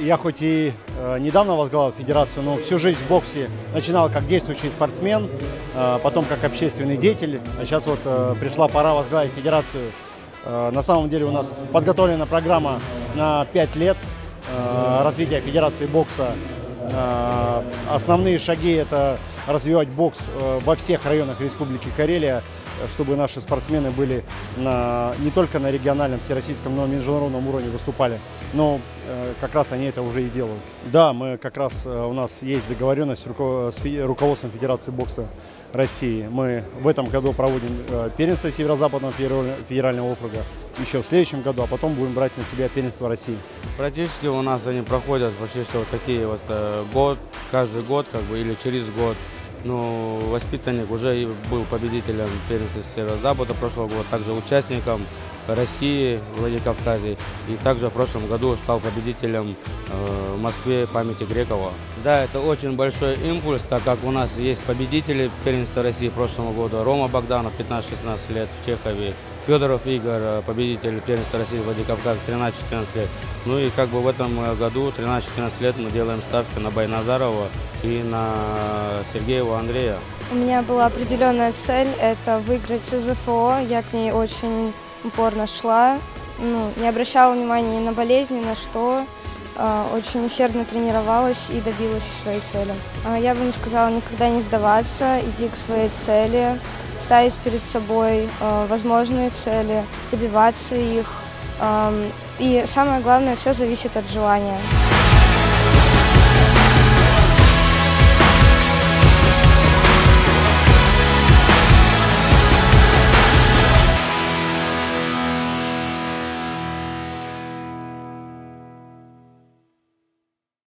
я хоть и недавно возглавил федерацию, но всю жизнь в боксе начинал как действующий спортсмен, потом как общественный деятель, а сейчас вот пришла пора возглавить федерацию. На самом деле у нас подготовлена программа на 5 лет развития федерации бокса. Основные шаги – это развивать бокс во всех районах Республики Карелия, чтобы наши спортсмены были не только на региональном, всероссийском, но и международном уровне выступали. Но как раз они это уже и делают. Да, мы как раз, у нас есть договоренность с руководством Федерации бокса России. Мы в этом году проводим первенство Северо-Западного федерального округа, еще в следующем году, а потом будем брать на себя первенство России. Практически у нас они проходят почти что вот такие вот каждый год или через год. Ну, воспитанник уже был победителем первенства Северо-Запада прошлого года, также участником России в Владикавказе. И также в прошлом году стал победителем в Москве памяти Грекова. Да, это очень большой импульс, так как у нас есть победители первенства России прошлого года. Рома Богданов, 15-16 лет в Чехове. Федоров Игорь, победитель первенства России в Владикавказе, 13-14 лет. Ну и в этом году, 13-14 лет, мы делаем ставки на Байназарова и на Сергеева Андрея. У меня была определенная цель – это выиграть СЗФО. Я к ней очень упорно шла, не обращала внимания ни на болезни, ни на что. Очень усердно тренировалась и добилась своей цели. Я бы сказала, никогда не сдаваться, идти к своей цели, ставить перед собой возможные цели, добиваться их. И самое главное, все зависит от желания.